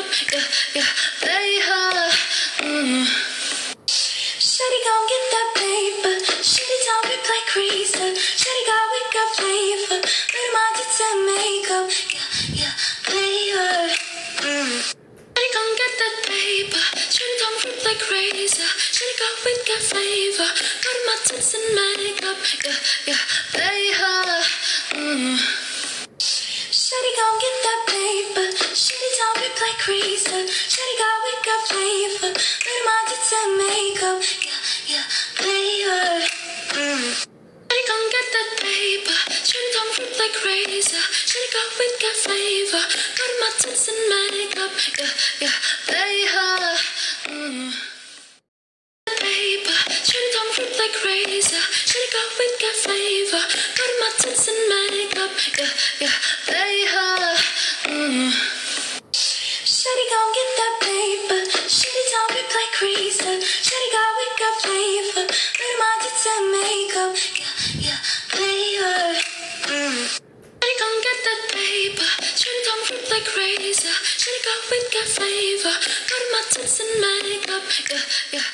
makeup, yeah, yeah, play her. Shawty gon' get that paper. Shawty don't whip like Risa. Shawty got wake up flavor. Little magic to makeup, yeah, yeah, play her. Shawty gon' get that paper. Shawty don't whip like Razor. Shawty got wake up flavor. Got my tits and makeup, yeah, yeah, play her. Shawty gon' get that paper. Shawty don't whip like Risa. Shawty got wake up flavor. Little magic to makeup, yeah, yeah, play her. Shawty gon' get that paper. Shawty don't whip like Razor. Shawty got wake up flavor. Got my tits and makeup, yeah, yeah, play her. Paper. Shawty don't whip like Razor. Shawty got wake up flavor. Got my tits and makeup, yeah, yeah, play her. Shawty gon' get that paper. Shawty don't whip like Risa. Shawty got wake up flavor. Little magic to makeup, yeah, yeah, play her. Shawty gon' get that paper. Shawty don't whip like Razor. Shawty got wake up flavor. Got my tits and makeup, yeah, yeah.